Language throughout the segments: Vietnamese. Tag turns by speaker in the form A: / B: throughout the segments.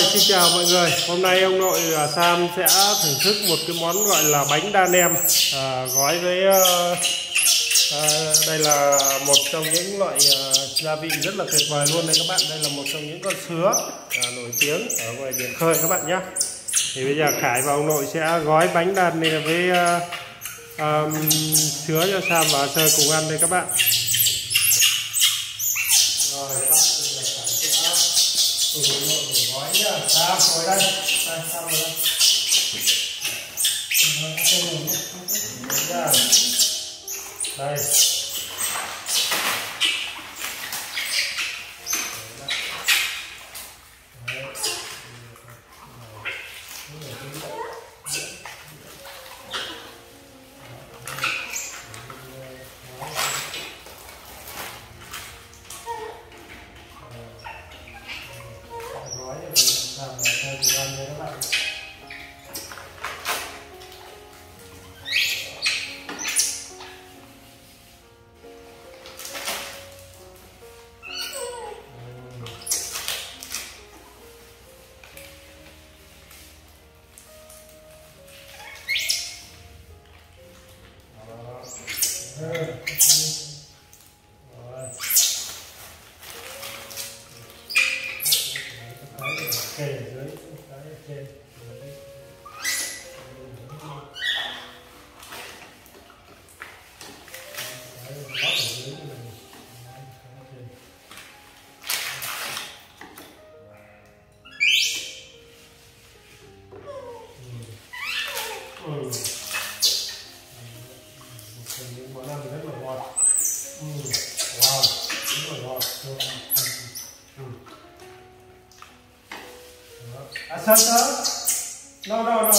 A: xin chào mọi người. Hôm nay ông nội Sam sẽ thưởng thức một cái món gọi là bánh đa nem gói với đây là một trong những loại gia vị rất là tuyệt vời luôn đấy các bạn. Đây là một trong những con sứa nổi tiếng ở ngoài biển khơi các bạn nhé. Thì bây giờ Khải và ông nội sẽ gói bánh đa nem với sứa cho Sam và Sơ cùng ăn đây các bạn. Rồi các bạn, bây giờ Khải sẽ cùng ông nội để gói nhá. Sam ngồi đây, Sam ngồi đây. Đây. Món ăn rất là ngọt. Wow, rất là ngọt. Sir. No.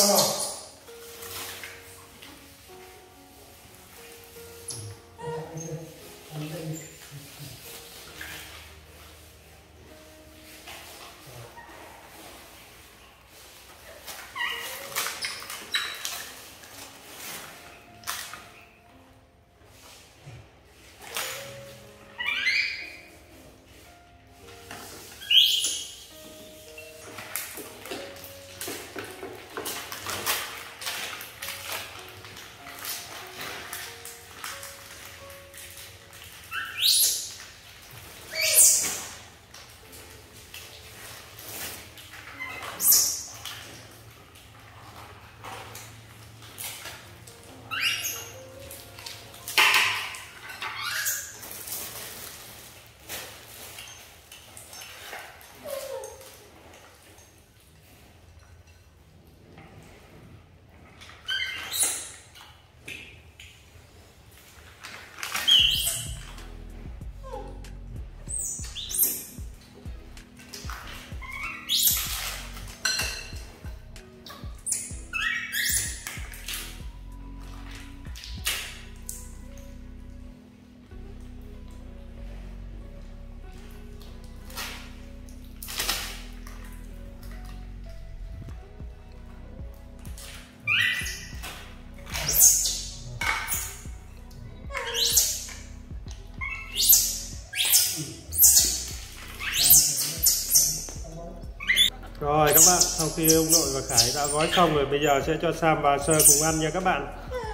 A: Rồi các bạn, sau khi ông nội và Khải đã gói xong rồi, bây giờ sẽ cho Sam và Sơ cùng ăn nha các bạn.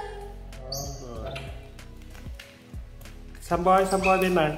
A: Sam boy bên này.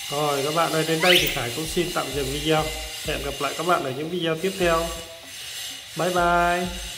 A: Rồi các bạn ơi, đến đây thì Khải cũng xin tạm dừng video. Hẹn gặp lại các bạn ở những video tiếp theo. Bye bye.